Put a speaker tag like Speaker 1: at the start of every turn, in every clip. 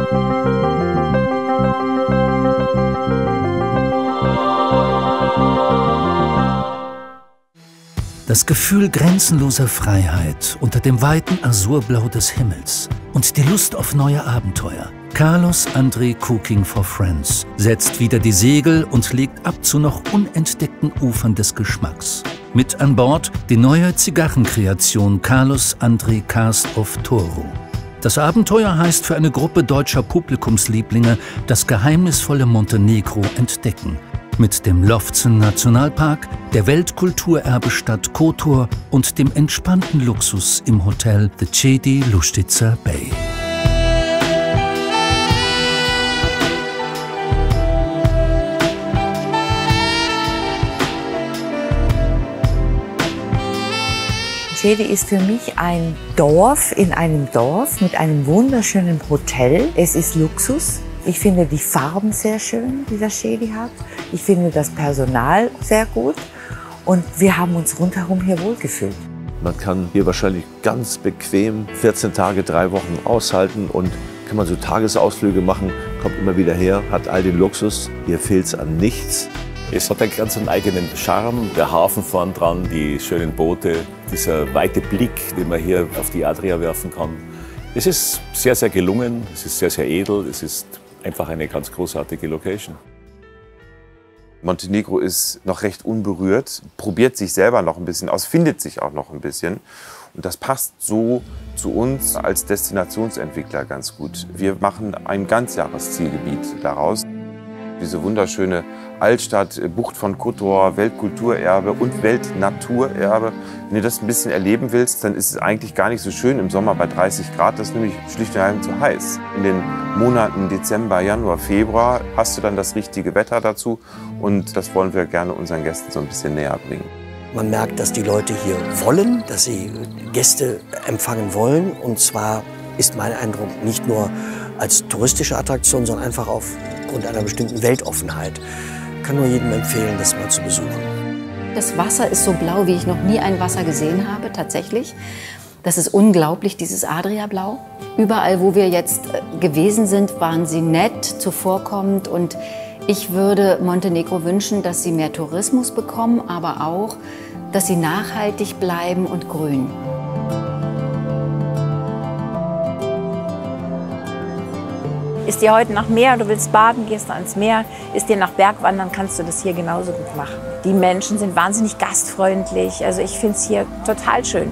Speaker 1: Das Gefühl grenzenloser Freiheit unter dem weiten Azurblau des Himmels und die Lust auf neue Abenteuer. Carlos André Cooking for Friends setzt wieder die Segel und legt ab zu noch unentdeckten Ufern des Geschmacks. Mit an Bord die neue Zigarrenkreation Carlos André Cast of Toro. Das Abenteuer heißt für eine Gruppe deutscher Publikumslieblinge das geheimnisvolle Montenegro entdecken. Mit dem Lovćen Nationalpark, der Weltkulturerbestadt Kotor und dem entspannten Luxus im Hotel The Cedi Luštica Bay.
Speaker 2: Cedi ist für mich ein Dorf in einem Dorf mit einem wunderschönen Hotel. Es ist Luxus. Ich finde die Farben sehr schön, die das Cedi hat. Ich finde das Personal sehr gut und wir haben uns rundherum hier wohlgefühlt.
Speaker 3: Man kann hier wahrscheinlich ganz bequem 14 Tage, 3 Wochen aushalten und kann man so Tagesausflüge machen, kommt immer wieder her, hat all den Luxus, hier fehlt es an nichts.
Speaker 4: Es hat einen ganz eigenen Charme, der Hafen vorn dran, die schönen Boote, dieser weite Blick, den man hier auf die Adria werfen kann. Es ist sehr, sehr gelungen, es ist sehr, sehr edel, es ist einfach eine ganz großartige Location.
Speaker 5: Montenegro ist noch recht unberührt, probiert sich selber noch ein bisschen aus, findet sich auch noch ein bisschen. Und das passt so zu uns als Destinationsentwickler ganz gut. Wir machen ein Ganzjahreszielgebiet daraus. Diese wunderschöne Altstadt, Bucht von Kotor, Weltkulturerbe und Weltnaturerbe. Wenn du das ein bisschen erleben willst, dann ist es eigentlich gar nicht so schön im Sommer bei 30 Grad. Das ist nämlich schlicht und ergreifend zu heiß. In den Monaten Dezember, Januar, Februar hast du dann das richtige Wetter dazu. Und das wollen wir gerne unseren Gästen so ein bisschen näher bringen.
Speaker 6: Man merkt, dass die Leute hier wollen, dass sie Gäste empfangen wollen. Und zwar ist mein Eindruck nicht nur als touristische Attraktion, sondern einfach aufgrund einer bestimmten Weltoffenheit. Ich kann nur jedem empfehlen, das mal zu besuchen.
Speaker 7: Das Wasser ist so blau, wie ich noch nie ein Wasser gesehen habe, tatsächlich. Das ist unglaublich, dieses Adriablau. Überall, wo wir jetzt gewesen sind, waren sie nett, zuvorkommend. Und ich würde Montenegro wünschen, dass sie mehr Tourismus bekommen, aber auch, dass sie nachhaltig bleiben und grün.
Speaker 8: Ist dir heute nach Meer, du willst baden, gehst du ans Meer, ist dir nach Bergwandern, kannst du das hier genauso gut machen. Die Menschen sind wahnsinnig gastfreundlich, also ich finde es hier total schön.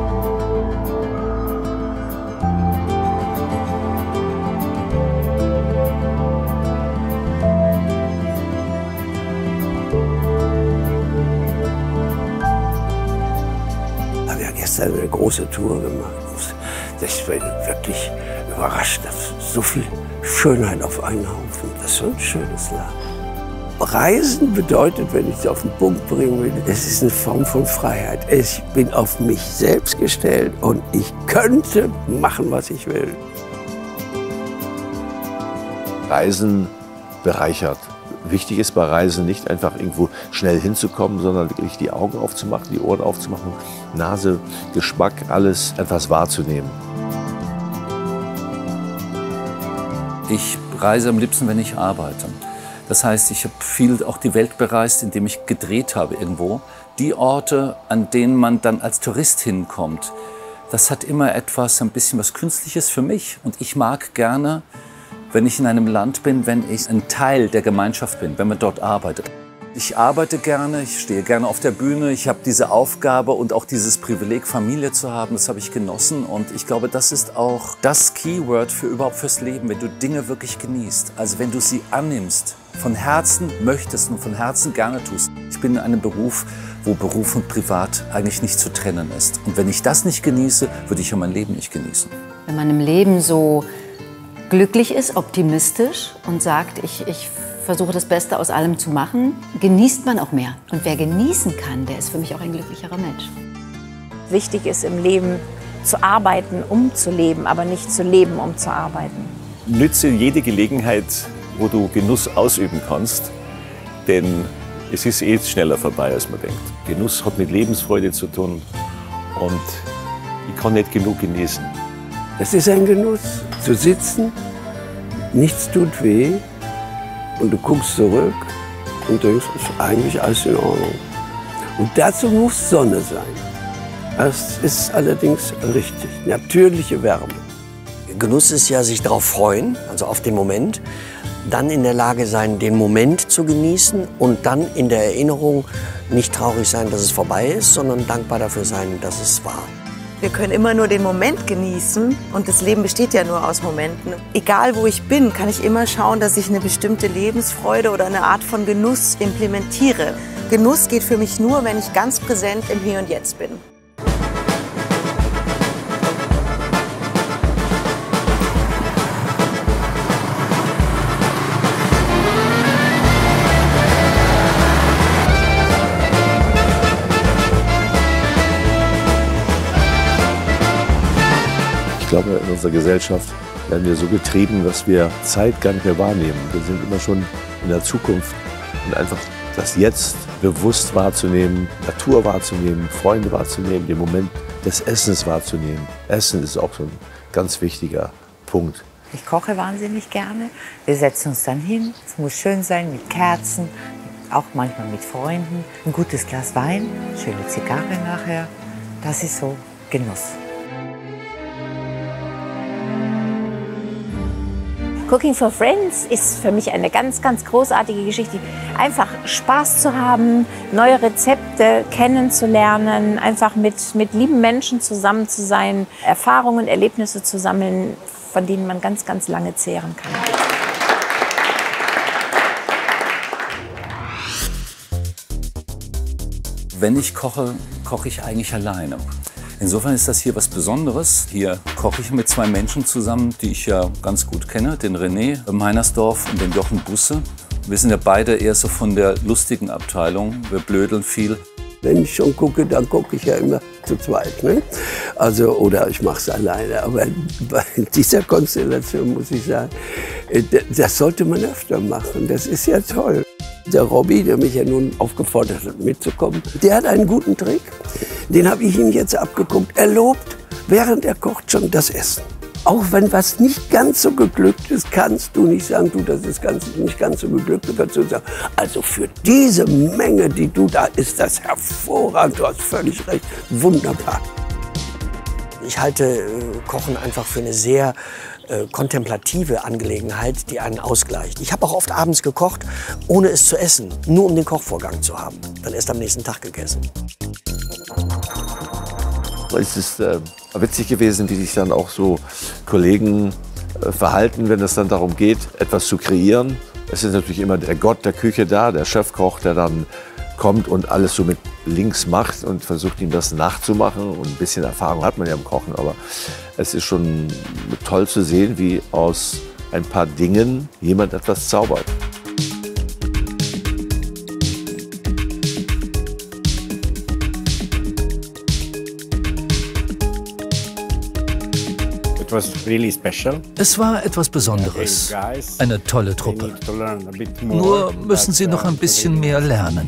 Speaker 9: Wir haben gestern eine große Tour gemacht. Ich bin wirklich überrascht, dass so viel Schönheit auf einen Haufen. Das ist schon ein schönes Land. Reisen bedeutet, wenn ich es auf den Punkt bringen will, es ist eine Form von Freiheit. Ich bin auf mich selbst gestellt und ich könnte machen, was ich will.
Speaker 3: Reisen bereichert. Wichtig ist bei Reisen nicht einfach irgendwo schnell hinzukommen, sondern wirklich die Augen aufzumachen, die Ohren aufzumachen, Nase, Geschmack, alles etwas wahrzunehmen.
Speaker 10: Ich reise am liebsten, wenn ich arbeite. Das heißt, ich habe viel auch die Welt bereist, indem ich gedreht habe irgendwo. Die Orte, an denen man dann als Tourist hinkommt, das hat immer etwas, ein bisschen was Künstliches für mich. Und ich mag gerne, wenn ich in einem Land bin, wenn ich ein Teil der Gemeinschaft bin, wenn man dort arbeitet. Ich arbeite gerne, ich stehe gerne auf der Bühne, ich habe diese Aufgabe und auch dieses Privileg, Familie zu haben, das habe ich genossen. Und ich glaube, das ist auch das Keyword für überhaupt fürs Leben, wenn du Dinge wirklich genießt. Also wenn du sie annimmst, von Herzen möchtest und von Herzen gerne tust. Ich bin in einem Beruf, wo Beruf und Privat eigentlich nicht zu trennen ist. Und wenn ich das nicht genieße, würde ich ja mein Leben nicht genießen.
Speaker 7: Wenn man im Leben so glücklich ist, optimistisch und sagt, ich versuche das Beste aus allem zu machen, genießt man auch mehr. Und wer genießen kann, der ist für mich auch ein glücklicherer Mensch.
Speaker 8: Wichtig ist im Leben zu arbeiten, um zu leben, aber nicht zu leben, um zu arbeiten.
Speaker 4: Nütze jede Gelegenheit, wo du Genuss ausüben kannst, denn es ist eh schneller vorbei, als man denkt. Genuss hat mit Lebensfreude zu tun und ich kann nicht genug genießen.
Speaker 9: Es ist ein Genuss, zu sitzen nichts tut weh und du guckst zurück und denkst, ist eigentlich alles in Ordnung. Und dazu muss Sonne sein. Das ist allerdings richtig, natürliche Wärme.
Speaker 6: Genuss ist ja sich darauf freuen, also auf den Moment, dann in der Lage sein, den Moment zu genießen und dann in der Erinnerung nicht traurig sein, dass es vorbei ist, sondern dankbar dafür sein, dass es war.
Speaker 11: Wir können immer nur den Moment genießen und das Leben besteht ja nur aus Momenten. Egal wo ich bin, kann ich immer schauen, dass ich eine bestimmte Lebensfreude oder eine Art von Genuss implementiere. Genuss geht für mich nur, wenn ich ganz präsent im Hier und Jetzt bin.
Speaker 3: Ich glaube, in unserer Gesellschaft werden wir so getrieben, dass wir Zeit gar nicht mehr wahrnehmen. Wir sind immer schon in der Zukunft und einfach das Jetzt bewusst wahrzunehmen, Natur wahrzunehmen, Freunde wahrzunehmen, den Moment des Essens wahrzunehmen. Essen ist auch so ein ganz wichtiger Punkt.
Speaker 2: Ich koche wahnsinnig gerne. Wir setzen uns dann hin. Es muss schön sein mit Kerzen, auch manchmal mit Freunden. Ein gutes Glas Wein, schöne Zigarre nachher. Das ist so Genuss.
Speaker 8: Cooking for Friends ist für mich eine ganz, ganz großartige Geschichte. Einfach Spaß zu haben, neue Rezepte kennenzulernen, einfach mit lieben Menschen zusammen zu sein, Erfahrungen, Erlebnisse zu sammeln, von denen man ganz, ganz lange zehren kann.
Speaker 10: Wenn ich koche, koche ich eigentlich alleine. Insofern ist das hier was Besonderes. Hier koche ich mit zwei Menschen zusammen, die ich ja ganz gut kenne, den René Meinersdorf und den Jochen Busse. Wir sind ja beide eher so von der lustigen Abteilung. Wir blödeln viel.
Speaker 9: Wenn ich schon gucke, dann gucke ich ja immer zu zweit. Ne? Also, oder ich mache es alleine. Aber bei dieser Konstellation muss ich sagen, das sollte man öfter machen. Das ist ja toll. Der Robby, der mich ja nun aufgefordert hat, mitzukommen, der hat einen guten Trick. Den habe ich ihm jetzt abgeguckt. Er lobt, während er kocht, schon das Essen. Auch wenn was nicht ganz so geglückt ist, kannst du nicht sagen, du, das ist nicht ganz so geglückt. Du kannst sagen, also für diese Menge, die du da isst, das hervorragend. Du hast völlig recht. Wunderbar.
Speaker 6: Ich halte Kochen einfach für eine sehr kontemplative Angelegenheit, die einen ausgleicht. Ich habe auch oft abends gekocht, ohne es zu essen, nur um den Kochvorgang zu haben. Dann erst am nächsten Tag gegessen.
Speaker 3: Es ist witzig gewesen, wie sich dann auch so Kollegen verhalten, wenn es dann darum geht, etwas zu kreieren. Es ist natürlich immer der Gott der Küche da, der Chefkoch, der dann kommt und alles so mit links macht und versucht, ihm das nachzumachen. Und ein bisschen Erfahrung hat man ja im Kochen, aber es ist schon toll zu sehen, wie aus ein paar Dingen jemand etwas zaubert.
Speaker 1: Es war etwas Besonderes, eine tolle Truppe. Nur müssen sie noch ein bisschen mehr lernen.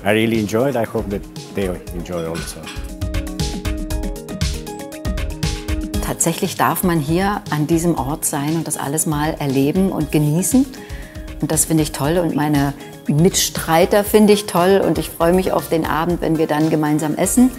Speaker 7: Tatsächlich darf man hier an diesem Ort sein und das alles mal erleben und genießen. Und das finde ich toll und meine Mitstreiter finde ich toll und ich freue mich auf den Abend, wenn wir dann gemeinsam essen.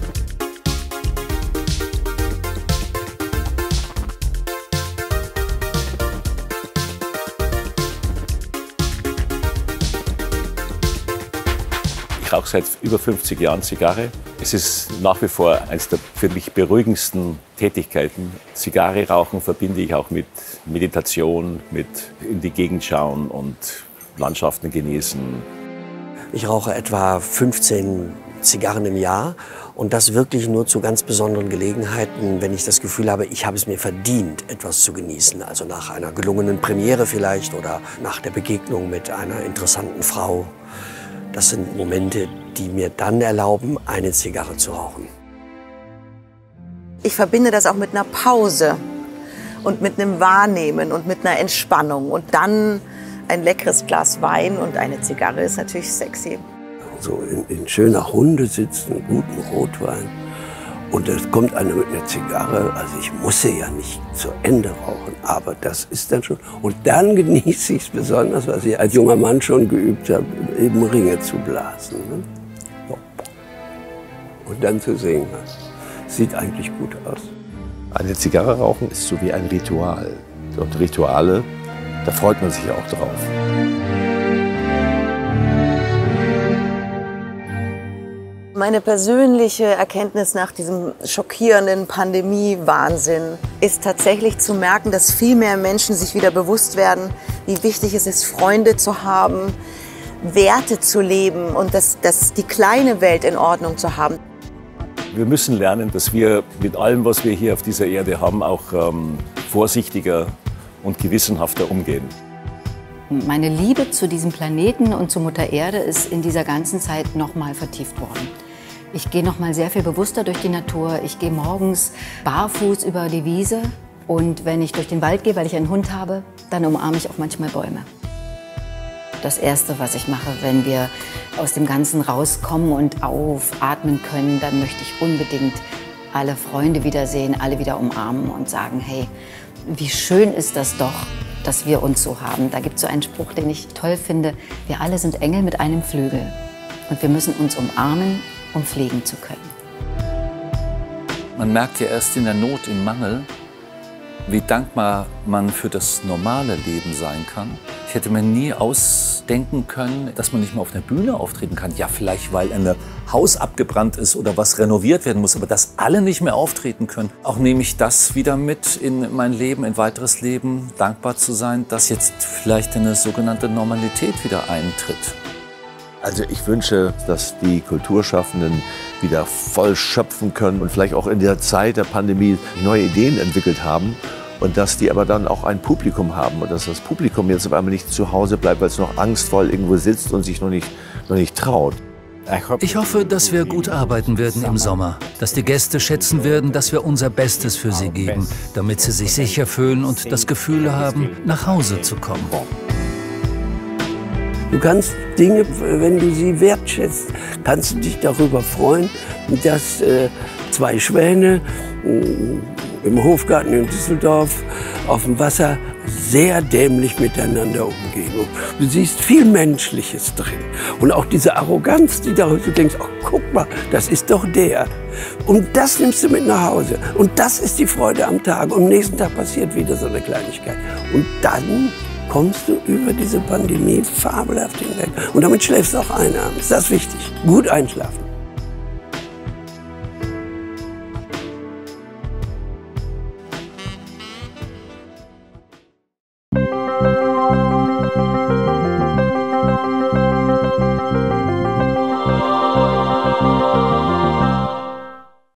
Speaker 4: Ich rauche seit über 50 Jahren Zigarre. Es ist nach wie vor eines der für mich beruhigendsten Tätigkeiten. Zigarre rauchen verbinde ich auch mit Meditation, mit in die Gegend schauen und Landschaften genießen.
Speaker 6: Ich rauche etwa 15 Zigarren im Jahr und das wirklich nur zu ganz besonderen Gelegenheiten, wenn ich das Gefühl habe, ich habe es mir verdient, etwas zu genießen. Also nach einer gelungenen Premiere vielleicht oder nach der Begegnung mit einer interessanten Frau. Das sind Momente, die mir dann erlauben, eine Zigarre zu rauchen.
Speaker 11: Ich verbinde das auch mit einer Pause und mit einem Wahrnehmen und mit einer Entspannung. Und dann ein leckeres Glas Wein und eine Zigarre ist natürlich sexy.
Speaker 9: So in schöner Runde sitzen, guten Rotwein Und es kommt einer mit einer Zigarre, also ich muss sie ja nicht zu Ende rauchen, aber das ist dann schon. Und dann genieße ich es besonders, was ich als junger Mann schon geübt habe, eben Ringe zu blasen. Ne? So. Und dann zu singen, sieht eigentlich gut aus.
Speaker 3: Eine Zigarre rauchen ist so wie ein Ritual. Und Rituale, da freut man sich ja auch drauf.
Speaker 11: Meine persönliche Erkenntnis nach diesem schockierenden Pandemie-Wahnsinn ist tatsächlich zu merken, dass viel mehr Menschen sich wieder bewusst werden, wie wichtig es ist, Freunde zu haben, Werte zu leben und die kleine Welt in Ordnung zu haben.
Speaker 4: Wir müssen lernen, dass wir mit allem, was wir hier auf dieser Erde haben, auch vorsichtiger und gewissenhafter umgehen.
Speaker 7: Meine Liebe zu diesem Planeten und zu Mutter Erde ist in dieser ganzen Zeit noch mal vertieft worden. Ich gehe noch mal sehr viel bewusster durch die Natur. Ich gehe morgens barfuß über die Wiese. Und wenn ich durch den Wald gehe, weil ich einen Hund habe, dann umarme ich auch manchmal Bäume. Das Erste, was ich mache, wenn wir aus dem Ganzen rauskommen und aufatmen können, dann möchte ich unbedingt alle Freunde wiedersehen, alle wieder umarmen und sagen, hey, wie schön ist das doch, dass wir uns so haben. Da gibt es so einen Spruch, den ich toll finde. Wir alle sind Engel mit einem Flügel. Und wir müssen uns umarmen, um fliegen zu können.
Speaker 10: Man merkt ja erst in der Not, im Mangel, wie dankbar man für das normale Leben sein kann. Ich hätte mir nie ausdenken können, dass man nicht mehr auf einer Bühne auftreten kann. Ja, vielleicht, weil ein Haus abgebrannt ist oder was renoviert werden muss, aber dass alle nicht mehr auftreten können. Auch nehme ich das wieder mit in mein Leben, in weiteres Leben, dankbar zu sein, dass jetzt vielleicht eine sogenannte Normalität wieder eintritt.
Speaker 3: Also ich wünsche, dass die Kulturschaffenden wieder voll schöpfen können und vielleicht auch in der Zeit der Pandemie neue Ideen entwickelt haben und dass die aber dann auch ein Publikum haben und dass das Publikum jetzt auf einmal nicht zu Hause bleibt, weil es noch angstvoll irgendwo sitzt und sich noch nicht traut.
Speaker 1: Ich hoffe, dass wir gut arbeiten werden im Sommer, dass die Gäste schätzen werden, dass wir unser Bestes für sie geben, damit sie sich sicher fühlen und das Gefühl haben, nach Hause zu kommen.
Speaker 9: Du kannst Dinge, wenn du sie wertschätzt, kannst du dich darüber freuen, dass zwei Schwäne im Hofgarten in Düsseldorf auf dem Wasser sehr dämlich miteinander umgehen. Und du siehst viel Menschliches drin. Und auch diese Arroganz, die du denkst, ach, guck mal, das ist doch der. Und das nimmst du mit nach Hause. Und das ist die Freude am Tag. Und am nächsten Tag passiert wieder so eine Kleinigkeit. Und dann kommst du über diese Pandemie fabelhaft hinweg. Und damit schläfst du auch ein abends. Das ist wichtig. Gut einschlafen.